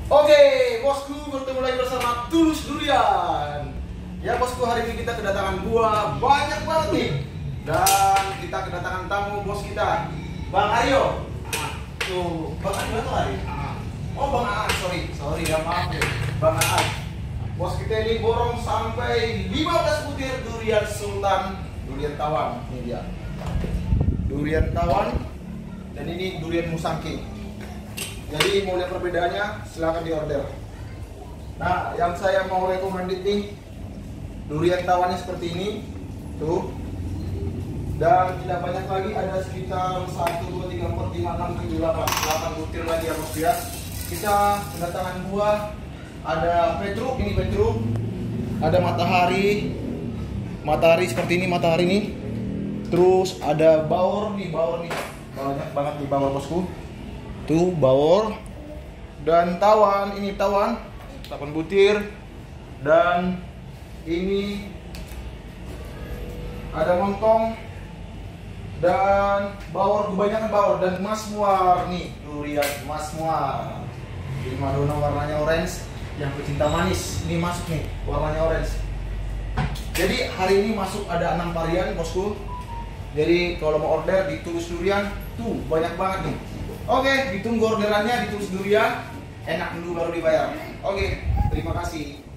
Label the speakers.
Speaker 1: Oke, bosku, bertemu lagi bersama Tulus Durian. Ya bosku, hari ini kita kedatangan buah banyak banget nih. Dan kita kedatangan tamu bos kita, Bang Aryo. Tuh, Bang Aryo tuh hari. Oh, Bang Aan, sorry ya, maaf ya, Bang Aan. Bos kita ini borong sampai 15 butir durian sultan, durian tawon. Ini dia, durian tawon. Dan ini durian musangking. Jadi mau lihat perbedaannya, silahkan diorder. Nah, yang saya mau recommended nih, durian tawannya seperti ini, tuh. Dan tidak banyak lagi, ada sekitar 1, 2, 3, 4, 5, 6, 7, 8 butir lagi ya bos ya. Kita kedatangan buah, ada petruk, ini petruk, ada matahari seperti ini, matahari nih. Terus ada bawor nih, banyak banget di bawor bosku. Tuh bawor dan tawon, ini tawon 8 butir, dan ini ada montong dan bawor, kebanyakan bawor dan masmuar nih, durian masmuar. Primadona warnanya orange, yang pecinta manis ini masuk nih, warnanya orange. Jadi hari ini masuk ada 6 varian bosku. Jadi kalau mau order di Tulus Durian tuh banyak banget nih. Oke, ditunggu orderannya di Tulus Durian. Enak dulu baru dibayar. Oke, terima kasih.